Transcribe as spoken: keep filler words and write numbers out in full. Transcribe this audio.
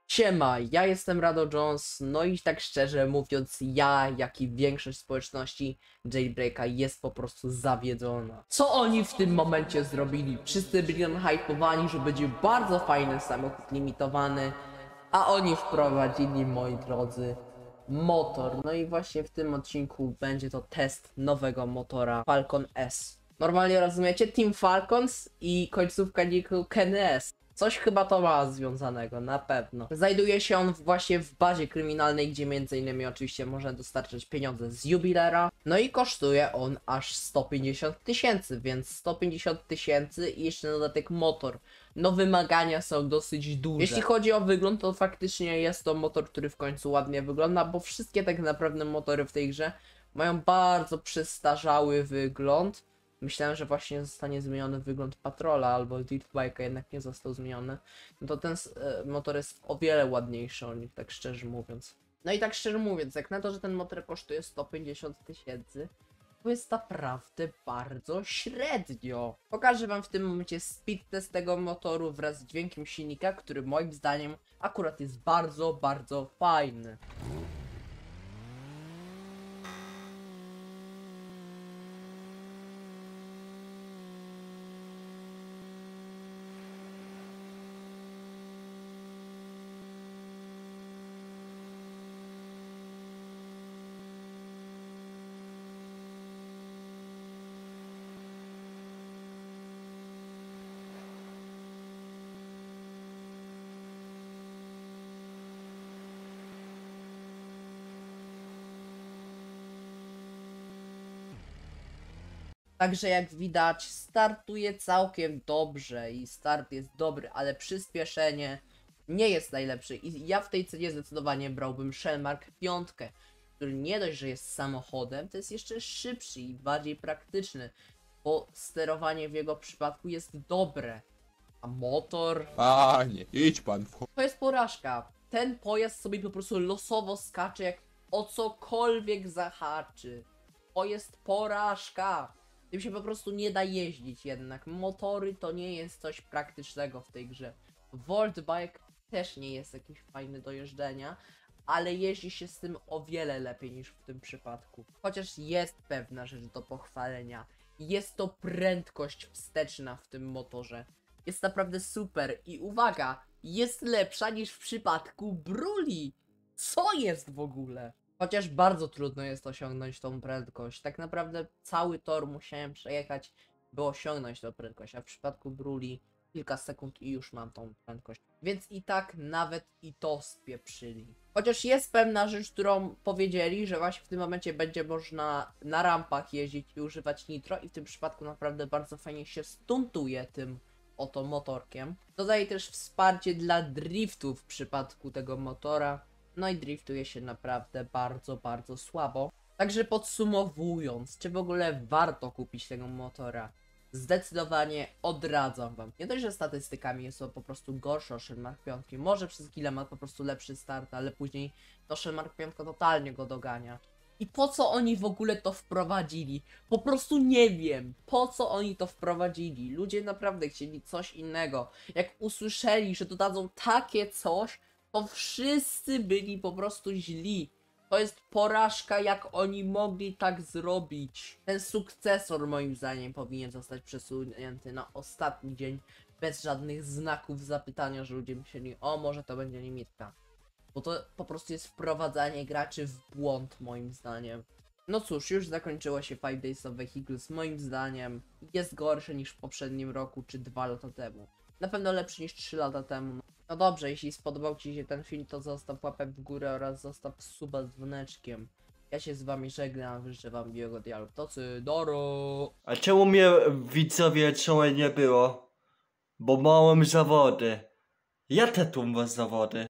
Siema, ja jestem Rado Jones, no i tak szczerze mówiąc, ja, jak i większość społeczności Jailbreaka jest po prostu zawiedzona. Co oni w tym momencie zrobili? Wszyscy byli hypowani, że będzie bardzo fajny samochód limitowany, a oni wprowadzili, moi drodzy, motor. No i właśnie w tym odcinku będzie to test nowego motora Falcon S. Normalnie rozumiecie? Team Falcons i końcówka nicku Kenny S. Coś chyba to ma związanego, na pewno. Znajduje się on właśnie w bazie kryminalnej, gdzie między innymi oczywiście można dostarczać pieniądze z jubilera. No i kosztuje on aż sto pięćdziesiąt tysięcy, więc sto pięćdziesiąt tysięcy i jeszcze na dodatek motor. No wymagania są dosyć duże. Jeśli chodzi o wygląd, to faktycznie jest to motor, który w końcu ładnie wygląda, bo wszystkie tak naprawdę motory w tej grze mają bardzo przestarzały wygląd. Myślałem, że właśnie zostanie zmieniony wygląd Patrola albo Dirt Bike'a, jednak nie został zmieniony. No to ten e, motor jest o wiele ładniejszy od nich, tak szczerze mówiąc. No i tak szczerze mówiąc, jak na to, że ten motor kosztuje sto pięćdziesiąt tysięcy, to jest naprawdę bardzo średnio. Pokażę wam w tym momencie speed test tego motoru wraz z dźwiękiem silnika, który moim zdaniem akurat jest bardzo, bardzo fajny. Także jak widać, startuje całkiem dobrze i start jest dobry, ale przyspieszenie nie jest najlepsze i ja w tej cenie zdecydowanie brałbym Shellmark pięć, który nie dość, że jest samochodem, to jest jeszcze szybszy i bardziej praktyczny, bo sterowanie w jego przypadku jest dobre, a motor... Panie, idź pan w... To jest porażka. Ten pojazd sobie po prostu losowo skacze, jak o cokolwiek zahaczy. To jest porażka. Tym się po prostu nie da jeździć jednak. Motory to nie jest coś praktycznego w tej grze. Volt Bike też nie jest jakiś fajny do jeżdżenia, ale jeździ się z tym o wiele lepiej niż w tym przypadku. Chociaż jest pewna rzecz do pochwalenia. Jest to prędkość wsteczna w tym motorze. Jest naprawdę super i uwaga, jest lepsza niż w przypadku Bruli. Co jest w ogóle? Chociaż bardzo trudno jest osiągnąć tą prędkość. Tak naprawdę cały tor musiałem przejechać, by osiągnąć tę prędkość, a w przypadku Bruli kilka sekund i już mam tą prędkość. Więc i tak nawet i to spieprzyli. Chociaż jest pewna rzecz, którą powiedzieli, że właśnie w tym momencie będzie można na rampach jeździć i używać nitro i w tym przypadku naprawdę bardzo fajnie się stuntuje tym oto motorkiem. Dodaje też wsparcie dla driftu w przypadku tego motora. No i driftuje się naprawdę bardzo, bardzo słabo. Także podsumowując, czy w ogóle warto kupić tego motora? Zdecydowanie odradzam wam. Nie dość, że statystykami jest to po prostu gorsze o Shellmark pięć. Może przez chwilę ma po prostu lepszy start, ale później to Shellmark pięć totalnie go dogania. I po co oni w ogóle to wprowadzili? Po prostu nie wiem, po co oni to wprowadzili. Ludzie naprawdę chcieli coś innego. Jak usłyszeli, że dodadzą takie coś, to wszyscy byli po prostu źli. To jest porażka, jak oni mogli tak zrobić. Ten sukcesor moim zdaniem powinien zostać przesunięty na ostatni dzień, bez żadnych znaków zapytania, że ludzie myśleli, o może to będzie limitka. Bo to po prostu jest wprowadzanie graczy w błąd moim zdaniem. No cóż, już zakończyło się pięć Days of Vehicles, moim zdaniem jest gorsze niż w poprzednim roku czy dwa lata temu. Na pewno lepszy niż trzy lata temu. No dobrze, jeśli spodobał ci się ten film, to zostaw łapę w górę oraz zostaw suba z dzwoneczkiem. Ja się z wami żegnam, życzę wam miłego dialogu. To cydoro! A czemu mnie widzowie czołem nie było? Bo małem zawody. Ja te tu mam zawody.